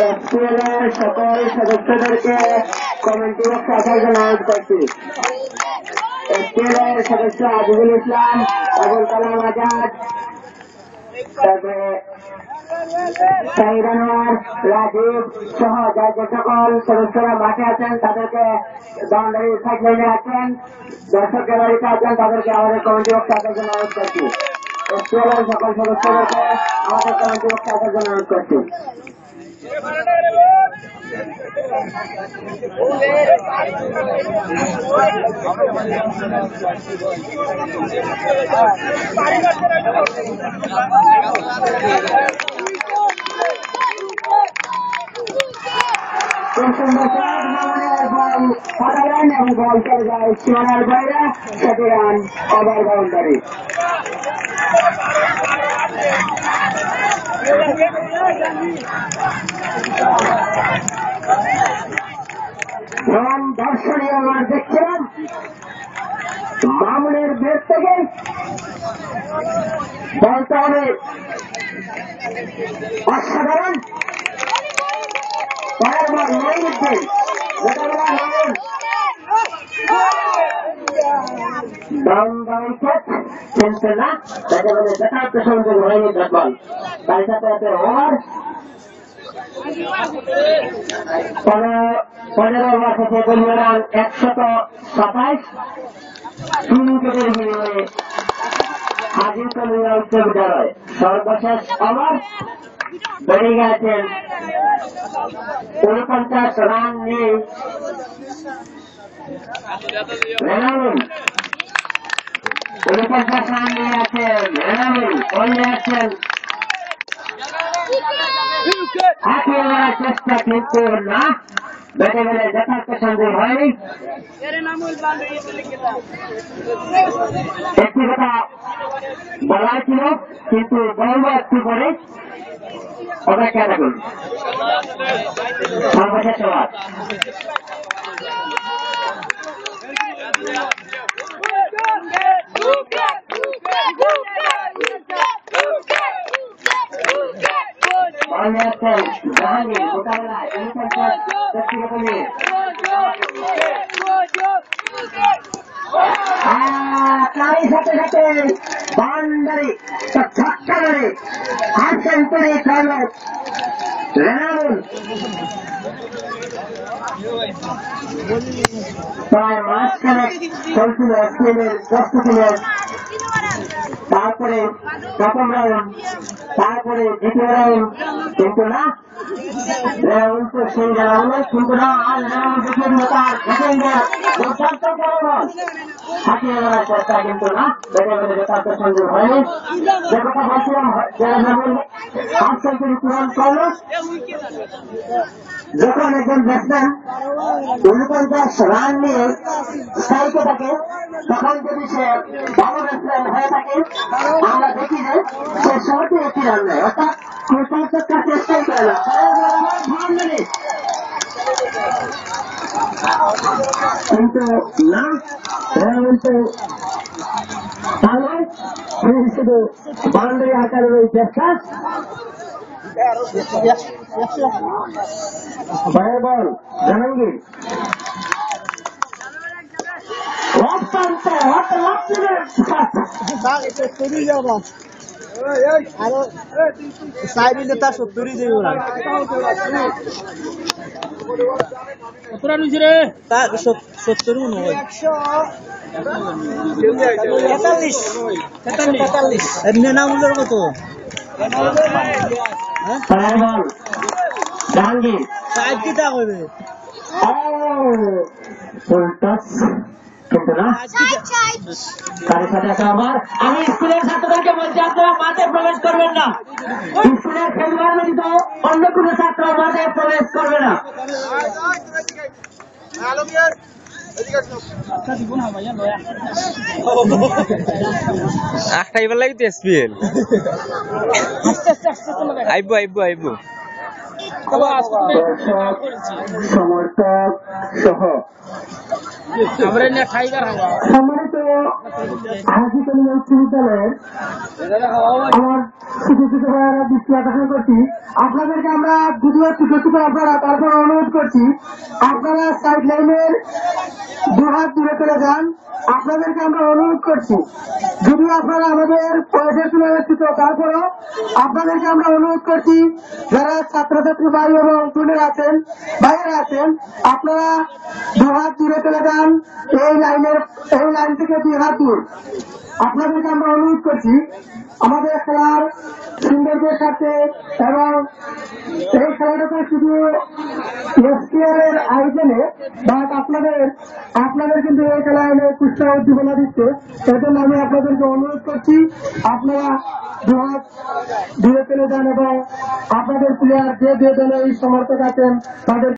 এসপিএলের সকল সদস্যদেরকে কমিটি বক্সে আসার জন্য অনুরোধ করছি। এসপিএলের সদস্য আজিজুল ইসলাম, আবুল কালাম আজাদ, তারপরে শাহিদ আনোয়ার, রাজীব সহ যে সকল সদস্যরা মাঠে আছেন তাদেরকে বাউন্ডারি সাইড লাইনে আছেন, দর্শক গ্যালারিতে আছেন তাদেরকে আমাদের কমিটি বক্সে আসার জন্য অনুরোধ করছি। এসপিএলের সকল সদস্যদেরকে আমাদের কমিটি বক্সে আসার জন্য অনুরোধ করছি। বল করে যায় সীমানার বাইরে, সেটি রান ওভার বাউন্ডারি। দর্শনীয় মাঠ দেখছিলাম মামুনের বেদ থেকে বলতে হবে অসাধারণ খেলছে না, তাকে বলে যথার্থ সংযোগ হয়নি বল। তার সাথে সাথে ওভার 15 ওভার থেকে দলীয় রান 127, 3 উইকেটের বিনিময়ে হাজির কলিয়া উচ্চ বিদ্যালয়। সর্বশেষ ওভার বেড়ে গেছেন 49 রান নিয়ে রেনাউল। 49 রান নিয়ে আছেন রেনাউল, বলে আছেন হাতিয়ে মারার চেষ্টা কিন্তু না, ব্যাটে বলে যথার্থ সংযোগ হয়নি। একটি কথা বলা ছিল কিন্তু বলবো একটু করে অপেক্ষা থাকুন। সর্বশেষ ওভার জাহাঙ্গীর মোকাবেলায় ব্যক্তিগত নিয়ে তারই সাথে সাথে বাউন্ডারি ছক্কা মেরে হাফ সেঞ্চুরি করল রেনাউল। প্রায় মাঝখানে চলছিল স্পিনের প্রস্তুতি ম্যাচ, তারপরে প্রথম রাউন্ড, তারপরে দ্বিতীয় রাউন্ড, কিন্তু না রেনাউল তো সেই রেনাউল কিন্তু না, আর রেনাউল দেখিয়ে দিল তার দুর্দান্ত বল হাতিয়ে মারার চেষ্টা কিন্তু না, বেড়ে বেড়ে যথার্থ সংযোগ হয়নি। যে কথা বলছিলাম রেনাউল হাফ সেঞ্চুরি পূরণ করল। যখন একজন ব্যাটসম্যান 49 রান নিয়ে স্ট্রাইকে থাকে তখন যদি সে ভালো ব্যাটসম্যান হয়ে থাকে আমরা দেখি যে সে শর্টে একটি রান নেয়, অর্থাৎ চেষ্টাই করে না। কিন্তু না কিন্তু শুধু বাউন্ডারি আকারের ওই চেষ্টা বল জাহাঙ্গীর সাইডে তার 70 দিব না, তার 70 মনে হয় 43 এমনি নামুলের মতো জাহাঙ্গীর সাইড কি তা হবে কিন্তু না তার সাথে আবার আমি স্কুলের ছাত্রদেরকে বলছি আপনারা মাঠে প্রবেশ করবেন না, স্কুলের খেলোয়াড় ব্যতীত অন্য কোন ছাত্র মাঠে প্রবেশ করবে না। আইবার লাগি এসপিএল আইব সমর্থক সহ সম্মানিত হাজীগঞ্জ উচ্চ বিদ্যালয়ের আমার ছোট ছোট ভাইয়েরা দৃষ্টি আকর্ষণ করছি, আপনাদেরকে আমরা যদিও ছোট ছোট আপনারা, তারপর অনুরোধ করছি আপনারা সাইড লাইনের 2 হাত দূরে চলে যান। আপনাদেরকে আমরা অনুরোধ করছি, যদিও আপনারা আমাদের বয়সের তুলনায় ছোট, তারপরও আপনাদেরকে আমরা অনুরোধ করছি যারা ছাত্রছাত্রী ভাই এবং বোনেরা আছেন, ভাইয়েরা আছেন, আপনারা 2 হাত দূরে চলে যান। এই লাইন থেকে 2 হাত দূর আপনাদেরকে আমরা অনুরোধ করছি আমাদের খেলার সৌন্দর্যের সাথে, এবং এই খেলাটাকে শুধু এসপিএল এর আয়োজনে বাট আপনাদের কিন্তু এই খেলায় অনেক উৎসাহ উদ্দীপনা দিচ্ছে। সেজন্য আমি আপনাদেরকে অনুরোধ করছি আপনারা 2 হাত দূরে চলে যান এবং আপনাদের প্লেয়ার যে দলে এই সমর্থক আছেন তাদের